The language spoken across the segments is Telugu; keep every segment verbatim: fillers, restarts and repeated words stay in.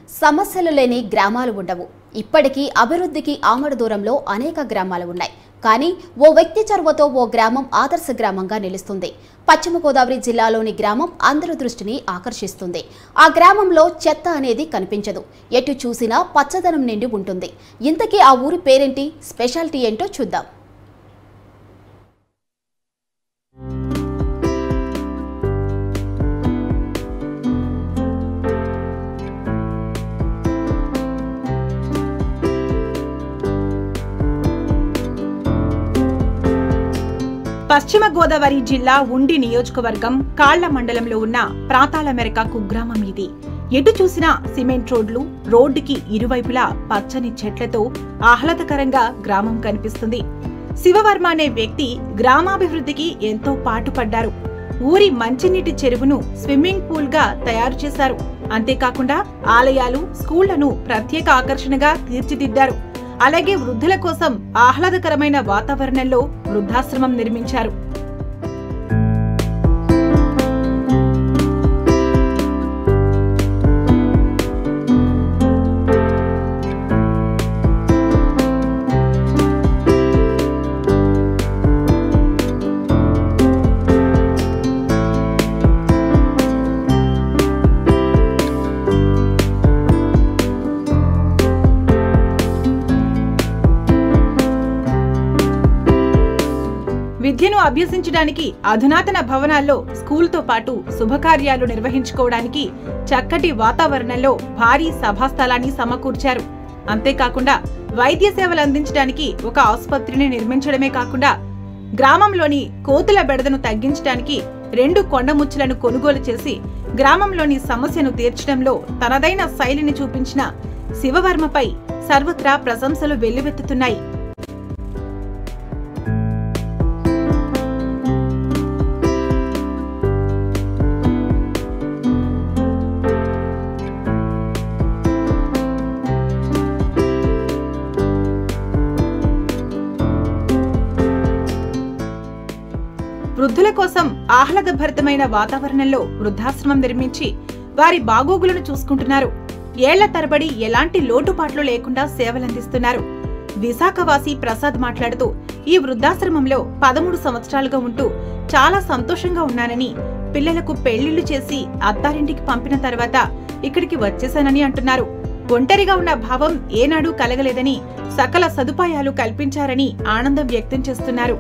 సమస్యలు లేని గ్రామాలు ఉండవు. ఇప్పటికీ అభివృద్ధికి ఆమడ దూరంలో అనేక గ్రామాలు ఉన్నాయి. కానీ ఓ వ్యక్తి చొరవతో ఓ గ్రామం ఆదర్శ గ్రామంగా నిలుస్తుంది. పశ్చిమ గోదావరి జిల్లాలోని గ్రామం అందరి దృష్టిని ఆకర్షిస్తుంది. ఆ గ్రామంలో చెత్త అనేది కనిపించదు. ఎటు చూసినా పచ్చదనం నిండి ఉంటుంది. ఇంతకీ ఆ ఊరి పేరేంటి, స్పెషాలిటీ ఏంటో చూద్దాం. పశ్చిమ గోదావరి జిల్లా ఉండి నియోజకవర్గం కాళ్ల మండలంలో ఉన్న ప్రాతాల మెరక కుగ్రామం ఇది. ఎటు చూసినా సిమెంట్ రోడ్లు, రోడ్డుకి ఇరువైపులా పచ్చని చెట్లతో ఆహ్లాదకరంగా గ్రామం కనిపిస్తుంది. శివవర్మ అనే వ్యక్తి గ్రామాభివృద్ధికి ఎంతో పాటుపడ్డారు. ఊరి మంచినీటి చెరువును స్విమ్మింగ్ పూల్ గా తయారు చేశారు. అంతేకాకుండా ఆలయాలు, స్కూళ్లను ప్రత్యేక ఆకర్షణగా తీర్చిదిద్దారు. అలాగే వృద్ధుల కోసం ఆహ్లాదకరమైన వాతావరణంలో వృద్ధాశ్రమం నిర్మించారు. విద్యను అభ్యసించడానికి అధునాతన భవనాల్లో, స్కూల్తో పాటు శుభకార్యాలు నిర్వహించుకోవడానికి చక్కటి వాతావరణంలో భారీ సభాస్థలాన్ని సమకూర్చారు. అంతేకాకుండా వైద్య సేవలు అందించడానికి ఒక ఆసుపత్రిని నిర్మించడమే కాకుండా గ్రామంలోని కోతుల బెడదను తగ్గించడానికి రెండు కొండముచ్చులను కొనుగోలు చేసి గ్రామంలోని సమస్యను తీర్చడంలో తనదైన శైలిని చూపించిన శివవర్మపై సర్వత్రా ప్రశంసలు వెల్లువెత్తుతున్నాయి. వృద్ధుల కోసం ఆహ్లాదభరితమైన వాతావరణంలో వృద్ధాశ్రమం నిర్మించి వారి బాగోగులను చూసుకుంటున్నారు. ఏళ్ల తరబడి ఎలాంటి లోటుపాట్లు లేకుండా సేవలందిస్తున్నారు. విశాఖవాసి ప్రసాద్ మాట్లాడుతూ, ఈ వృద్ధాశ్రమంలో పదమూడు సంవత్సరాలుగా ఉంటూ చాలా సంతోషంగా ఉన్నానని, పిల్లలకు పెళ్లిళ్లు చేసి అత్తారింటికి పంపిన తర్వాత ఇక్కడికి వచ్చేశానని అంటున్నారు. ఒంటరిగా ఉన్న భావం ఏనాడూ కలగలేదని, సకల సదుపాయాలు కల్పించారని ఆనందం వ్యక్తం చేస్తున్నారు.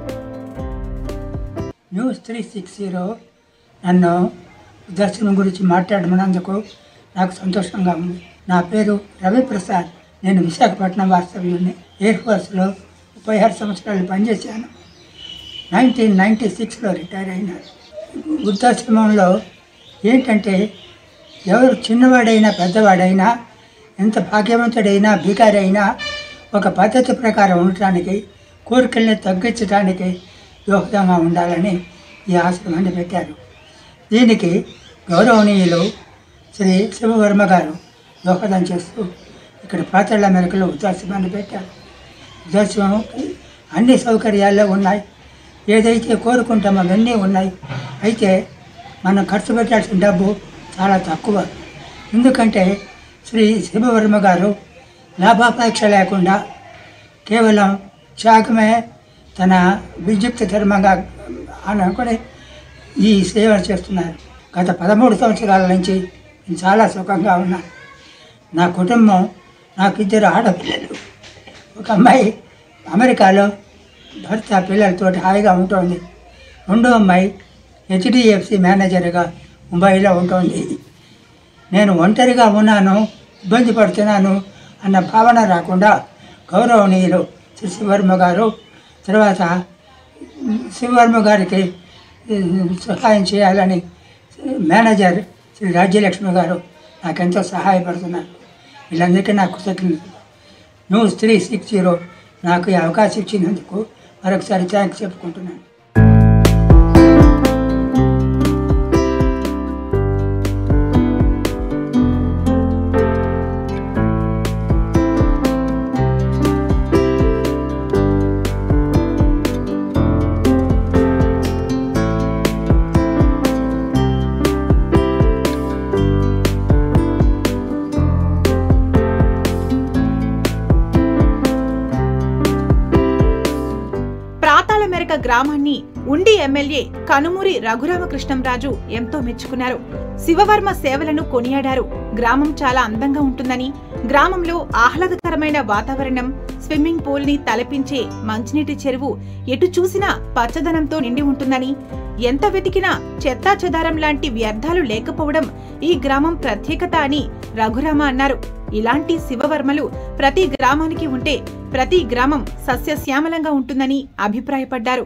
న్యూస్ త్రీ సిక్స్టీ నన్ను దర్శనం గురించి మాట్లాడమన్నందుకు నాకు సంతోషంగా ఉంది. నా పేరు రవిప్రసాద్. నేను విశాఖపట్నం వాస్తవ్యుడిని. ఎయిర్ ఫోర్స్లో ముప్పై ఆరు సంవత్సరాలు పనిచేశాను. నైన్టీన్ నైంటీ సిక్స్లో రిటైర్ అయినారు. వృద్ధాశ్రమంలో ఏంటంటే ఎవరు చిన్నవాడైనా పెద్దవాడైనా, ఎంత భాగ్యవంతుడైనా భికారి అయినా ఒక పద్ధతి ప్రకారం ఉండటానికి, కోరికల్ని తగ్గించడానికి దోహదంగా ఉండాలని ఈ ఆశ్రమాన్ని పెట్టారు. దీనికి గౌరవనీయులు శ్రీ శివవర్మ గారు దోహదం చేస్తూ ఇక్కడ పాతళ్ళ మెరకలో వృద్ధాశ్రమాన్ని పెట్టారు. వృద్ధాశ్రమంకి అన్ని సౌకర్యాలు ఉన్నాయి. ఏదైతే కోరుకుంటామో అవన్నీ ఉన్నాయి. అయితే మనం ఖర్చు పెట్టాల్సిన డబ్బు చాలా తక్కువ. ఎందుకంటే శ్రీ శివవర్మ గారు లాభాపేక్ష లేకుండా కేవలం త్యాగమే తన విద్యుక్త ధర్మంగా అనుకుని ఈ సేవ చేస్తున్నారు. గత పదమూడు సంవత్సరాల నుంచి నేను చాలా సుఖంగా ఉన్నాను. నా కుటుంబం, నాకు ఇద్దరు ఆడపిల్లలు, ఒక అమ్మాయి అమెరికాలో భర్త పిల్లలతో హాయిగా ఉంటుంది. రెండో అమ్మాయి హెచ్డిఎఫ్సి మేనేజర్గా ముంబైలో ఉంటుంది. నేను ఒంటరిగా ఉన్నాను, ఇబ్బంది పడుతున్నాను అన్న భావన రాకుండా గౌరవనీయులు శ్రీ శివవర్మ గారు, తర్వాత శివవర్మ గారికి సహాయం చేయాలని మేనేజర్ శ్రీ రాజ్యలక్ష్మి గారు నాకెంతో సహాయపడుతున్నారు. వీళ్ళందరికీ నాకు కృతజ్ఞతలు. న్యూస్ త్రీ సిక్స్ జీరో నాకు ఈ అవకాశం ఇచ్చినందుకు మరొకసారి థ్యాంక్స్ చెప్పుకుంటున్నాను. ప్రాతాళమేరక గ్రామాన్ని ఉండి ఎమ్మెల్యే కనుమూరి రఘురామకృష్ణంరాజు ఎంతో మెచ్చుకున్నారు. శివవర్మ సేవలను కొనియాడారు. గ్రామం చాలా అందంగా ఉంటుందని, గ్రామంలో ఆహ్లాదకరమైన వాతావరణం, స్విమ్మింగ్ పూల్ ని తలపించే మంచినీటి చెరువు ఎటు చూసినా పచ్చదనంతో నిండి ఉంటుందని, ఎంత వెతికినా చెత్తా చెదారం లాంటి వ్యర్థాలు లేకపోవడం ఈ గ్రామం ప్రత్యేకత అని రఘురామ అన్నారు. ఇలాంటి శివవర్మలు ప్రతి గ్రామానికి ఉంటే ప్రతి గ్రామం సస్యశ్యామలంగా ఉంటుందని అభిప్రాయపడ్డారు.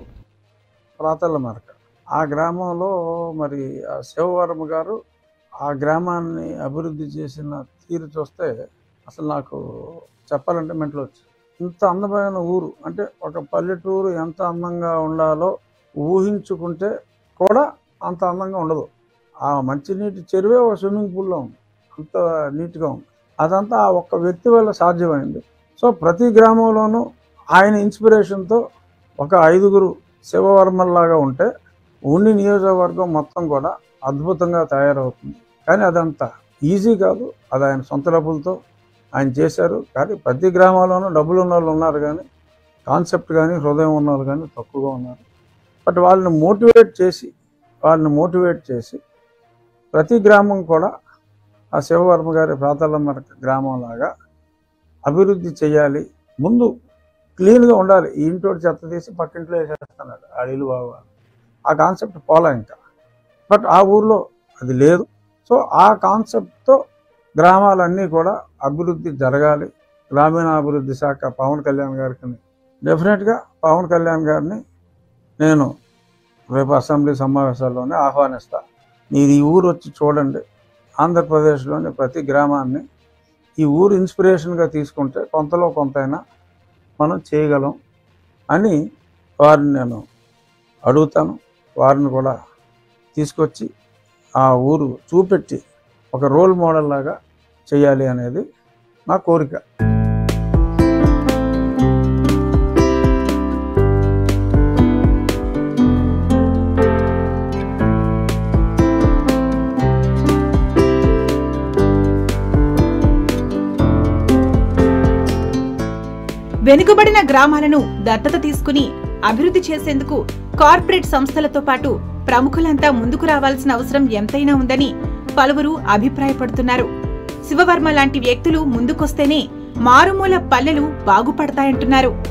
ప్రాతాళమేరక ఆ గ్రామంలో మరి ఆ శివవర్మ గారు ఆ గ్రామాన్ని అభివృద్ధి చేసిన తీరు చూస్తే అసలు నాకు చెప్పాలంటే మెంటలు వచ్చి, ఇంత అందమైన ఊరు అంటే ఒక పల్లెటూరు ఎంత అందంగా ఉండాలో ఊహించుకుంటే కూడా అంత అందంగా ఉండదు. ఆ మంచినీటి చెరువే ఒక స్విమ్మింగ్ పూల్లో ఉంది, అంత నీట్గా ఉంది. అదంతా ఆ ఒక్క వ్యక్తి వల్ల సాధ్యమైంది. సో ప్రతి గ్రామంలోనూ ఆయన ఇన్స్పిరేషన్తో ఒక ఐదుగురు శివవర్మల్లాగా ఉంటే ఉండి నియోజకవర్గం మొత్తం కూడా అద్భుతంగా తయారవుతుంది. కానీ అదంతా ఈజీ కాదు, అది ఆయన సొంత డబ్బులతో ఆయన చేశారు. కానీ ప్రతి గ్రామాల్లోనూ డబ్బులు ఉన్న వాళ్ళు ఉన్నారు, కానీ కాన్సెప్ట్ కానీ హృదయం ఉన్న వాళ్ళు కానీ తక్కువగా ఉన్నారు. బట్ వాళ్ళని మోటివేట్ చేసి వాళ్ళని మోటివేట్ చేసి ప్రతి గ్రామం కూడా ఆ శివవర్మ గారి ప్రాతాళమేరక గ్రామంలాగా అభివృద్ధి చేయాలి. ముందు క్లీన్గా ఉండాలి. ఈ ఇంటోటి చెత్త తీసి పక్కింట్లో వేసేస్తున్నాడు ఆ ఇల్లు బాగా, ఆ కాన్సెప్ట్ పోలా ఇంకా. బట్ ఆ ఊర్లో అది లేదు. సో ఆ కాన్సెప్ట్తో గ్రామాలన్నీ కూడా అభివృద్ధి జరగాలి. గ్రామీణాభివృద్ధి శాఖ పవన్ కళ్యాణ్ గారికి డెఫినెట్గా పవన్ కళ్యాణ్ గారిని నేను రేపు అసెంబ్లీ సమావేశాల్లోనే ఆహ్వానిస్తా. మీరు ఈ ఊరు వచ్చి చూడండి, ఆంధ్రప్రదేశ్లోని ప్రతి గ్రామాన్ని ఈ ఊరు ఇన్స్పిరేషన్గా తీసుకుంటే కొంతలో కొంతైనా మనం చేయగలం అని వారిని నేను అడుగుతాను. వారిని కూడా తీసుకొచ్చి ఆ ఊరు చూపెట్టి ఒక రోల్ మోడల్ లాగా చేయాలి అనేది నా కోరిక. వెనుకబడిన గ్రామాలను దత్తత తీసుకుని అభివృద్ధి చేసేందుకు కార్పొరేట్ సంస్థలతో పాటు ప్రముఖులంతా ముందుకు రావాల్సిన అవసరం ఎంతైనా ఉందని పలువురు అభిప్రాయపడుతున్నారు. శివవర్మ లాంటి వ్యక్తులు ముందుకొస్తేనే మారుమూల పల్లెలు బాగుపడతాయంటున్నారు.